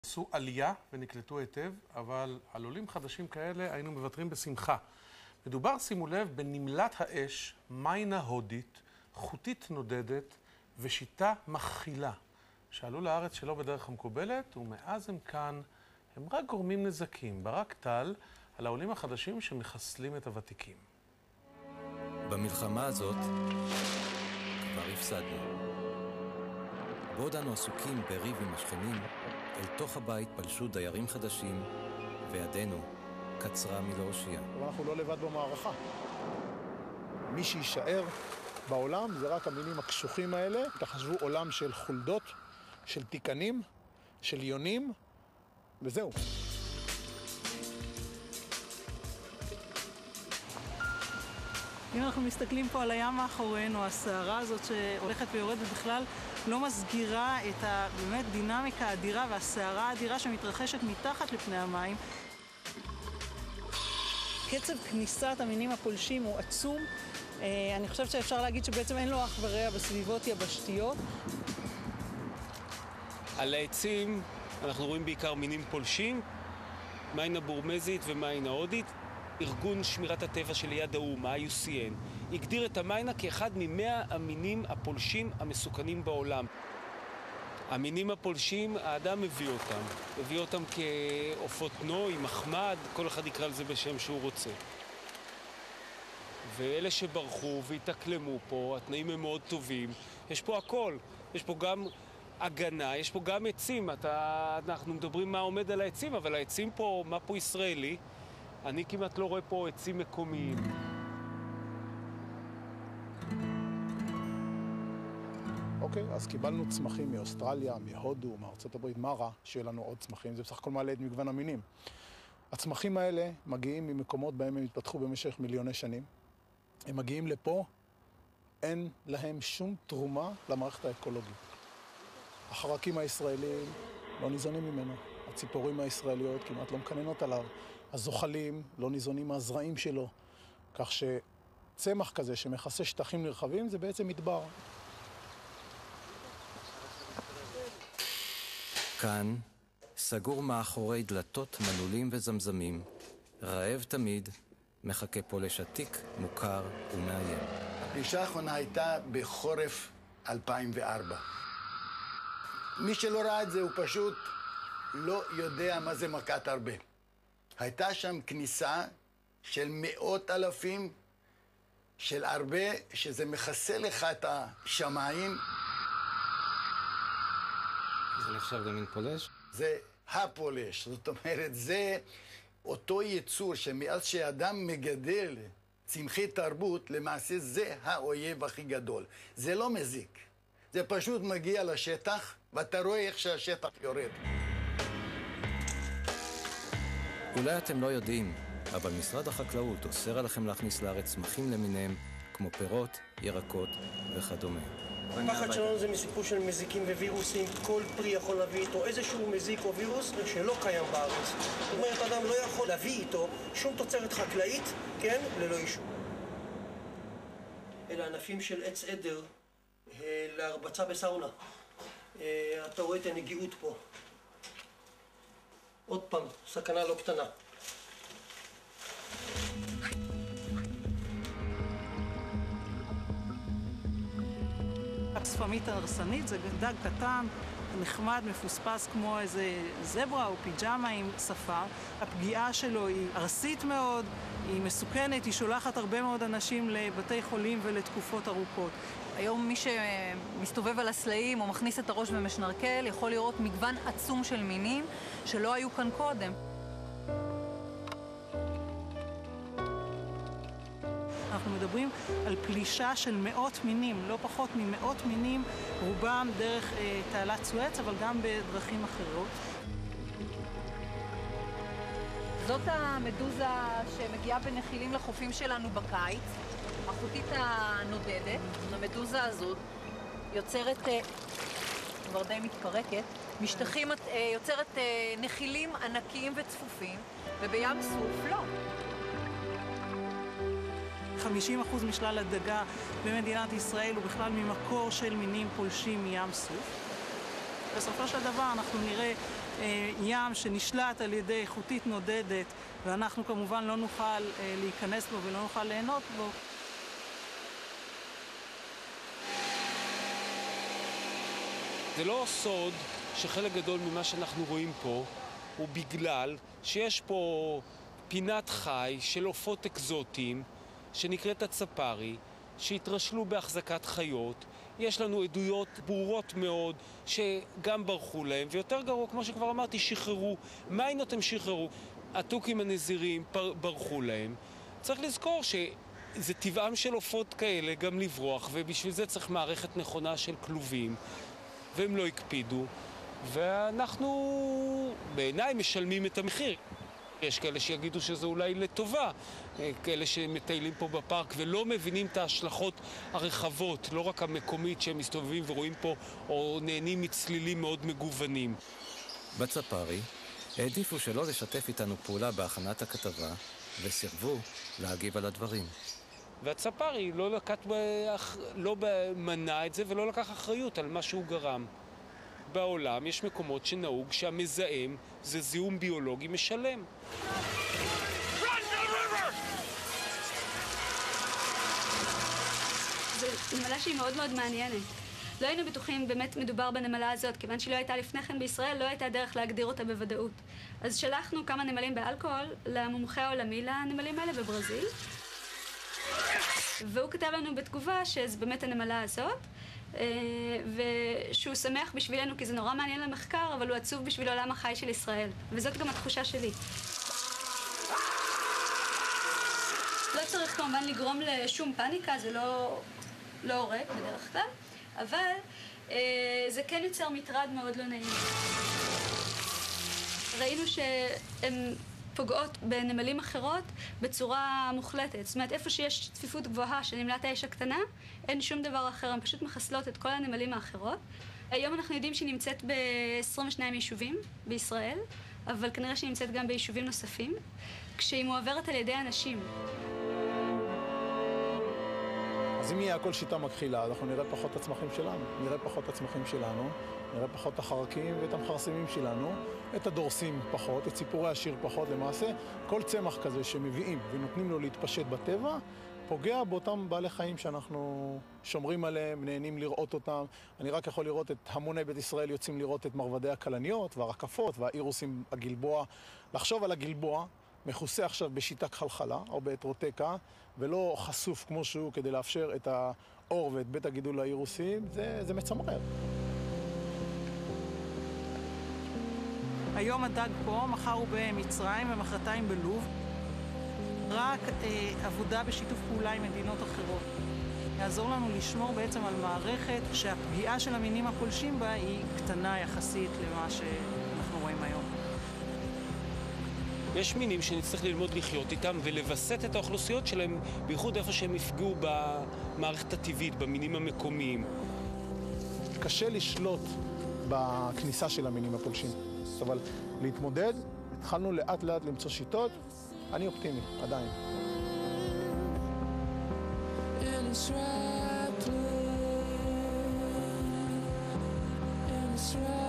עשו עלייה ונקלטו היטב, אבל על עולים חדשים כאלה היינו מוותרים בשמחה. מדובר, שימו לב, בנמלת האש, מיינה הודית, חוטית נודדת ושיטה מכחילה, שעלו לארץ שלא בדרך המקובלת, ומאז הם כאן, הם רק גורמים נזקים. ברק טל, על העולים החדשים שמחסלים את הוותיקים. במלחמה הזאת כבר הפסדנו. בעוד אנו עסוקים בריב עם השכנים, אל תוך הבית פלשו דיירים חדשים, וידנו קצרה מלהושיע. אבל אנחנו לא לבד במערכה. מי שישאר בעולם זה רק המינים הקשוחים האלה. תחשבו עולם של חולדות, של תיקנים, של יונים, וזהו. אם אנחנו מסתכלים פה על הים מאחורינו, הסערה הזאת שהולכת ויורדת בכלל לא מסגירה את באמת דינמיקה האדירה והסערה האדירה שמתרחשת מתחת לפני המים. קצב כניסת המינים הפולשים הוא עצום. אני חושבת שאפשר להגיד שבעצם אין לו אח ורע בסביבות יבשתיות. על העצים אנחנו רואים בעיקר מינים פולשים, מיינה בורמזית ומיינה הודית. ארגון שמירת הטבע של יד האו"ם, ה-IUCN, הגדיר את המיינה כאחד מ-100 המינים הפולשים המסוכנים בעולם. המינים הפולשים, האדם הביא אותם כעופות נוי, מחמד, כל אחד יקרא לזה בשם שהוא רוצה. ואלה שברחו והתאקלמו פה, התנאים הם מאוד טובים. יש פה הכל, יש פה גם הגנה, יש פה גם עצים. אנחנו מדברים מה עומד על העצים, אבל העצים פה, מה פה ישראלי? אני כמעט לא רואה פה עצים מקומיים. אוקיי, אז קיבלנו צמחים מאוסטרליה, מהודו, מארצות הברית, מה רע שיהיה לנו עוד צמחים? זה בסך הכל מעלה את מגוון המינים. הצמחים האלה מגיעים ממקומות בהם הם התפתחו במשך מיליוני שנים. הם מגיעים לפה, אין להם שום תרומה למערכת האקולוגית. החרקים הישראלים לא ניזונים ממנו. הציפורים הישראליות כמעט לא מקננות עליו. הזוחלים לא ניזונים מהזרעים שלו. כך שצמח כזה שמכסה שטחים נרחבים זה בעצם מדבר. כאן, סגור מאחורי דלתות מנעולים וזמזמים, רעב תמיד, מחכה פולש עתיק, מוכר ומאיים. הפלישה האחרונה הייתה בחורף 2004. מי שלא ראה את זה הוא פשוט לא יודע מה זה מכת הרבה. הייתה שם כניסה של מאות אלפים של הרבה, שזה מכסה לך את השמיים. זה נחשב גם מין פולש? זה הפולש, זאת אומרת, זה אותו יצור שמאז שאדם מגדל צמחי תרבות, למעשה זה האויב הכי גדול. זה לא מזיק, זה פשוט מגיע לשטח, ואתה רואה איך שהשטח יורד. אולי אתם לא יודעים, אבל משרד החקלאות אוסר עליכם להכניס לארץ צמחים למיניהם, כמו פירות, ירקות וכדומה. הפחד שלנו זה מסיפור של מזיקים ווירוסים. כל פרי יכול להביא איתו איזשהו מזיק או וירוס שלא קיים בארץ. זאת אומרת, אדם לא יכול להביא איתו שום תוצרת חקלאית, כן, ללא אישור. אלה ענפים של עץ עדר להרבצה בסאונה. אתה רואה את הנגיעות פה. עוד פעם, סכנה לא קטנה. הספמית הרסנית זה דג קטן, נחמד, מפוספס כמו איזה זברה או פיג'מה עם שפה. הפגיעה שלו היא ארסית מאוד, היא מסוכנת, היא שולחת הרבה מאוד אנשים לבתי חולים ולתקופות ארוכות. היום מי שמסתובב על הסלעים או מכניס את הראש ומשנרקל יכול לראות מגוון עצום של מינים שלא היו כאן קודם. אנחנו מדברים על פלישה של מאות מינים, לא פחות ממאות מינים, רובם דרך תעלת סואץ, אבל גם בדרכים אחרות. זאת המדוזה שמגיעה בנחילים לחופים שלנו בקיץ, החוטית הנודדת. המדוזה הזאת יוצרת, כבר די מתפרקת, יוצרת נחילים ענקיים וצפופים, ובים סוף לא. 50% משלל הדגה במדינת ישראל הוא בכלל ממקור של מינים פולשים מים סוף. בסופו של דבר אנחנו נראה ים שנשלט על ידי חוטית נודדת, ואנחנו כמובן לא נוכל להיכנס בו ולא נוכל ליהנות בו. זה לא סוד שחלק גדול ממה שאנחנו רואים פה הוא בגלל שיש פה פינת חי של עופות אקזוטיים שנקראת הצפרי, שהתרשלו בהחזקת חיות. יש לנו עדויות ברורות מאוד שגם ברחו להם, ויותר גרוע, כמו שכבר אמרתי, שחררו. מיינות הם שחררו. התוכים הנזירים ברחו להם. צריך לזכור שזה טבעם של עופות כאלה גם לברוח, ובשביל זה צריך מערכת נכונה של כלובים, והם לא הקפידו, ואנחנו בעיניי משלמים את המחיר. יש כאלה שיגידו שזה אולי לטובה, כאלה שמטיילים פה בפארק ולא מבינים את ההשלכות הרחבות, לא רק המקומית שהם מסתובבים ורואים פה, או נהנים מצלילים מאוד מגוונים. בצפרי העדיפו שלא לשתף איתנו פעולה בהכנת הכתבה, וסירבו להגיב על הדברים. והצפרי לא מנע את זה ולא לקח אחריות על מה שהוא גרם. בעולם יש מקומות שנהוג שהמזהם זה זיהום ביולוגי משלם. זו נמלה שהיא מאוד מאוד מעניינת. לא היינו בטוחים באמת מדובר בנמלה הזאת, כיוון שהיא לא הייתה לפני כן בישראל, לא הייתה דרך להגדיר אותה בוודאות. אז שלחנו כמה נמלים באלכוהול למומחה העולמי לנמלים האלה בברזיל, והוא כתב לנו בתגובה שזה באמת הנמלה הזאת, ושהוא שמח בשבילנו כי זה נורא מעניין למחקר, אבל הוא עצוב בשביל עולם החי של ישראל. וזאת גם התחושה שלי. לא צריך כמובן לגרום לשום פאניקה, זה לא הורג בדרך כלל, אבל זה כן יוצר מטרד מאוד לא נעים. ראינו שהן פוגעות בנמלים אחרות בצורה מוחלטת. זאת אומרת, איפה שיש צפיפות גבוהה של נמלת האש הקטנה, אין שום דבר אחר, הן פשוט מחסלות את כל הנמלים האחרות. היום אנחנו יודעים שהיא נמצאת ב-22 יישובים בישראל, אבל כנראה שהיא נמצאת גם ביישובים נוספים, כשהיא מועברת על ידי אנשים. אז אם יהיה הכל שיטה מכחילה, אנחנו נראה פחות את הצמחים שלנו, נראה פחות את החרקים ואת המחרסמים שלנו, את הדורסים פחות, את ציפורי השיר פחות. למעשה, כל צמח כזה שמביאים ונותנים לו להתפשט בטבע, פוגע באותם בעלי חיים שאנחנו שומרים עליהם, נהנים לראות אותם. אני רק יכול לראות את המוני בית ישראל יוצאים לראות את מרבדי הכלניות והרקפות והאירוסים הגלבוע. לחשוב על הגלבוע, מכוסה עכשיו בשיטה חלחלה או באטרוטקה, ולא חשוף כמו שהוא כדי לאפשר את האור ואת בית הגידול האירוסים, זה מצמרר. היום הדג פה, מחר הוא במצרים ומחרתיים בלוב. רק עבודה בשיתוף פעולה עם מדינות אחרות יעזור לנו לשמור בעצם על מערכת שהפגיעה של המינים הפולשים בה היא קטנה יחסית למה שאנחנו רואים היום. יש מינים שנצטרך ללמוד לחיות איתם ולווסת את האוכלוסיות שלהם, בייחוד איפה שהם יפגעו במערכת הטבעית, במינים המקומיים. קשה לשלוט בכניסה של המינים הפולשים, אבל להתמודד, התחלנו לאט לאט למצוא שיטות. אני אופטימי, עדיין. In a